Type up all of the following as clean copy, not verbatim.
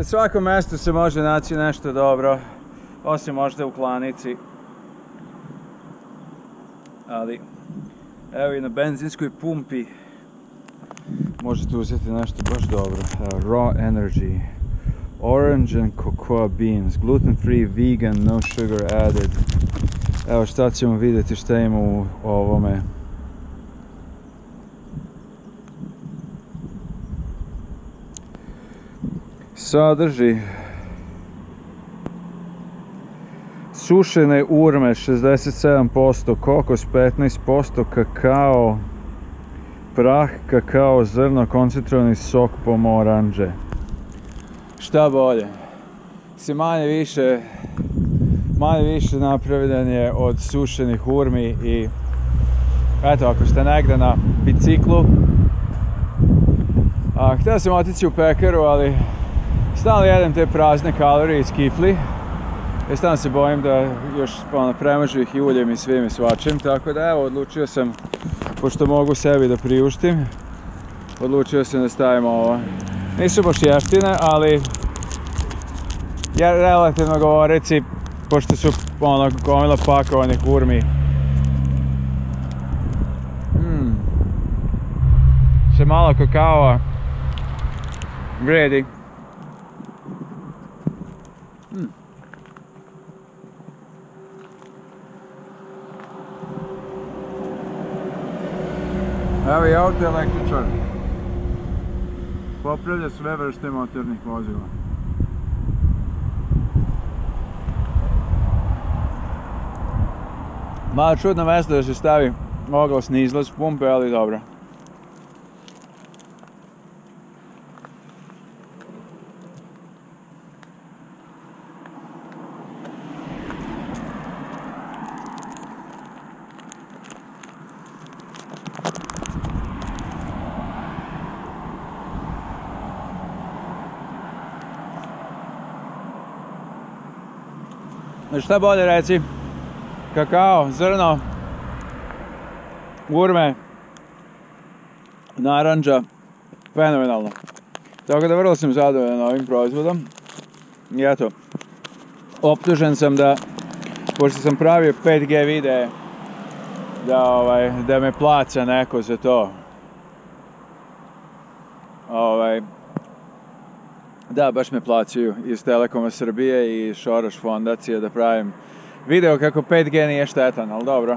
svakom mjestu se može naći nešto dobro, osim možda u klanici. Ali, evo i na benzinskoj pumpi možete uzeti nešto baš dobro. Raw Energy, Orange and Cocoa Beans, gluten free, vegan, no sugar added. Evo šta ćemo vidjeti šta ima u ovome. Sadrži sušene urme 67%, kokos 15%, kakao, prah, kakao, zrno, koncentrovani sok pomoranđe. Šta bolje? Si manje više napravljen je od sušenih urmi i eto, ako ste negdje na biciklu, htio sam otići u pekaru, ali stalno jedem te prazne kalorije iz kifli. I stalno se bojim da još premažu ih i uljem i svim i svačim, tako da evo, odlučio sam, pošto mogu sebi da priuštim, odlučio sam da stavim ovo. Nisu baš jeftine, ali relativno govoreći, pošto su gomila pakovanih urmi. Se malo kakao vredi. Evo i auto električar. Popravlja sve vrste motornih vozila. Malo čudno mjesto da se stavi oglasni izlaz pumpe, ali dobro. Šta bolje reci? Kakao, zrno, urme, naranđa, fenomenalno. Tako da vrlo sam zadovoljan ovim proizvodom. I eto, optužen sam da, pošto sam pravio 5G videe, da me plaća neko za to. Da, baš me plaćaju iz Telekoma Srbije i Šoroš fondacije da pravim video kako 5G nije štetan, ali dobro.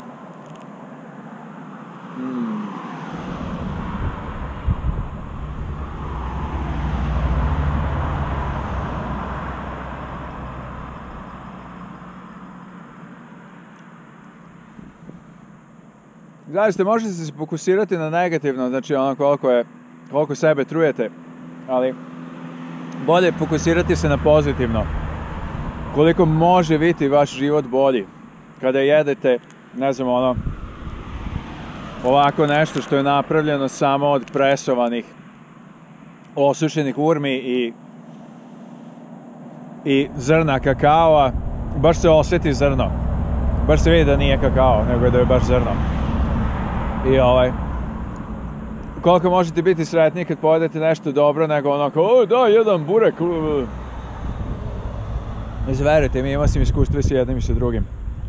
Zaista, možete se fokusirati na negativno, znači ono koliko sebe trujete, ali bolje fokusirati se na pozitivno. Koliko može biti vaš život bolji kada jedete, ne znam, ovako nešto što je napravljeno samo od presovanih, osušenih urmi i zrna kakaoa, baš se osjeti zrno. Baš se vidi da nije kakao, nego da je baš zrno. I koliko možete biti sretni kad pojedete nešto dobro, nego onako, o da, jedan burek. Verujte mi, imao sam iskustvo s jednim i sa drugim.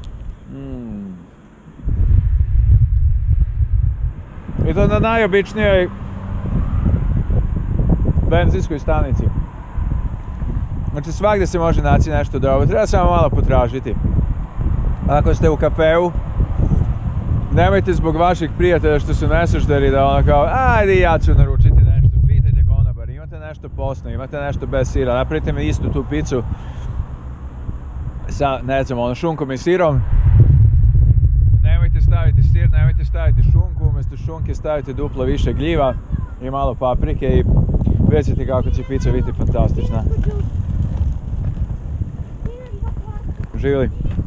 I to na najobičnijoj benzinskoj stanici. Znači svagdje se može naći nešto dobro, treba samo malo potražiti. Ako ste u kafeu, nemojte zbog vaših prijatelja što su nesužderi da ono kao, ajde ja ću naručiti nešto, pitajte konobar, imate nešto posno, imate nešto bez sira, napravite mi istu tu picu sa, ne znam, šunkom i sirom. Nemojte staviti sir, nemojte staviti šunku, umjesto šunke stavite duplo više gljiva i malo paprike i vidjet ćete kako će pizza biti fantastična. Živjeli!